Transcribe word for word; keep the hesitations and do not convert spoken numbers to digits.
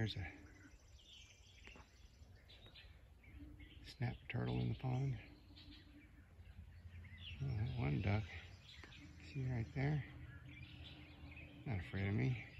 there's a snapper turtle in the pond. Oh, that one duck, see right there? Not afraid of me.